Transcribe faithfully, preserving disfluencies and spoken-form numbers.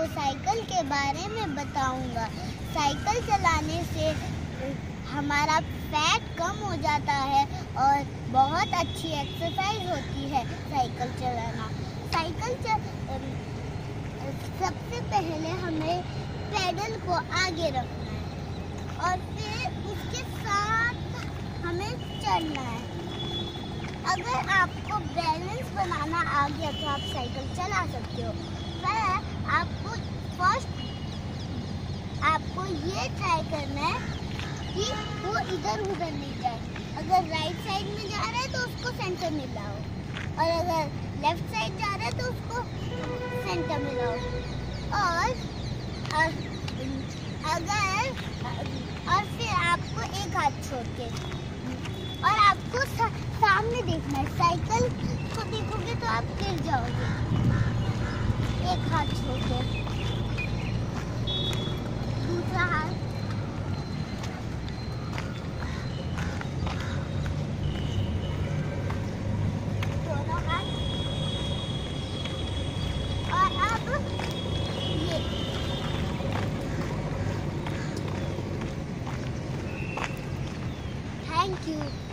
Cycle के बारे में बताऊंगा। साइकिल चलाने से हमारा फैट कम हो जाता है और बहुत अच्छी एक्सरसाइज होती है साइकिल चलाना। साइकिल चल सबसे पहले हमें पैडल को आगे रखना है और फिर उसके साथ हमें चलना है। अगर आपको बैलेंस बनाना आ गया तो आप साइकिल चला सकते हो, पर आपको फर्स्ट आपको ये ट्राई करना है कि वो इधर उधर नहीं जाए। अगर राइट साइड में जा रहा है तो उसको सेंटर में लाओ, और अगर लेफ्ट साइड जा रहा है तो उसको सेंटर में लाओ। और अगर और फिर आपको एक हाथ छोड़ के और आपको सा, सामने देखना है। साइकिल को देखोगे तो आप गिर जाओगे। एक हाथ छोड़ के दूसरा हाथ, दोनों हाथ, और अब ये थैंक यू।